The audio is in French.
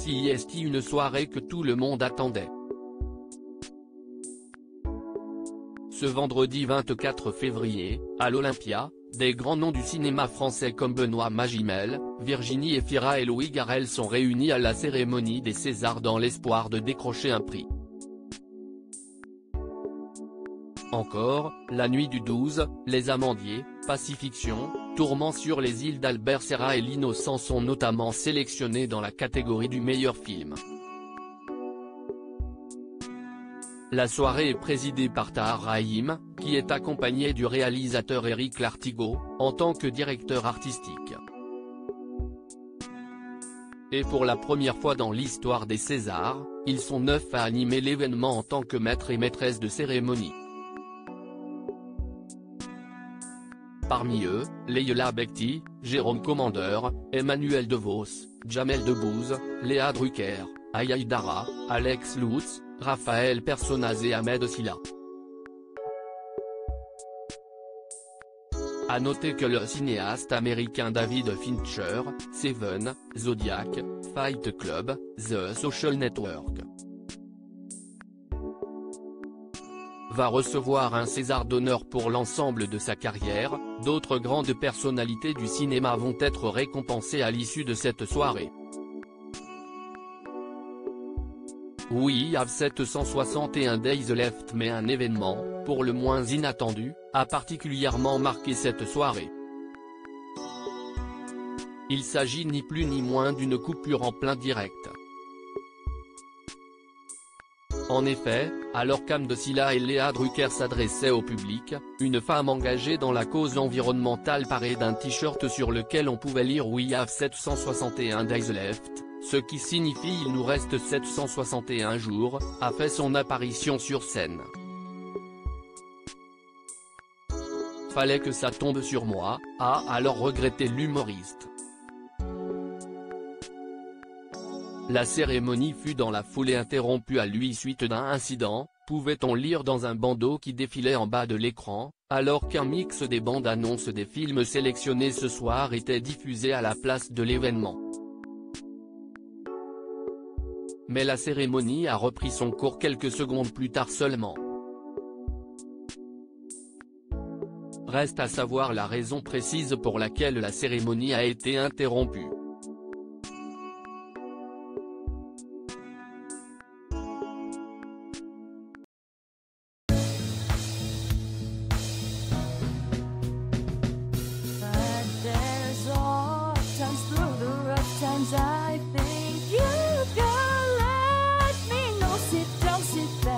CIST, une soirée que tout le monde attendait. Ce vendredi 24 février, à l'Olympia, des grands noms du cinéma français comme Benoît Magimel, Virginie Efira et Louis Garrel sont réunis à la cérémonie des Césars dans l'espoir de décrocher un prix. Encore, la nuit du 12, Les Amandiers, Pacifiction, Tourment sur les îles d'Albert Serra et L'Innocent sont notamment sélectionnés dans la catégorie du meilleur film. La soirée est présidée par Tahar Rahim, qui est accompagné du réalisateur Éric Lartigot, en tant que directeur artistique. Et pour la première fois dans l'histoire des Césars, ils sont 9 à animer l'événement en tant que maître et maîtresse de cérémonie. Parmi eux, Leïla Bekti, Jérôme Commandeur, Emmanuel DeVos, Jamel Debbouze, Léa Drucker, Aya Idara, Alex Lutz, Raphaël Personnaz et Ahmed Silla. À noter que le cinéaste américain David Fincher, Seven, Zodiac, Fight Club, The Social Network, va recevoir un César d'honneur pour l'ensemble de sa carrière. D'autres grandes personnalités du cinéma vont être récompensées à l'issue de cette soirée. We Have 761 Days Left, mais un événement, pour le moins inattendu, a particulièrement marqué cette soirée. Il s'agit ni plus ni moins d'une coupure en plein direct. En effet, alors qu'Ahmed Silla et Léa Drucker s'adressaient au public, une femme engagée dans la cause environnementale parée d'un t-shirt sur lequel on pouvait lire We Have 761 Days Left, ce qui signifie il nous reste 761 jours, a fait son apparition sur scène. Fallait que ça tombe sur moi, a alors regretté l'humoriste. La cérémonie fut dans la foulée interrompue à lui suite d'un incident, pouvait-on lire dans un bandeau qui défilait en bas de l'écran, alors qu'un mix des bandes annonces des films sélectionnés ce soir était diffusé à la place de l'événement. Mais la cérémonie a repris son cours quelques secondes plus tard seulement. Reste à savoir la raison précise pour laquelle la cérémonie a été interrompue. I think you can let me know. Sit down,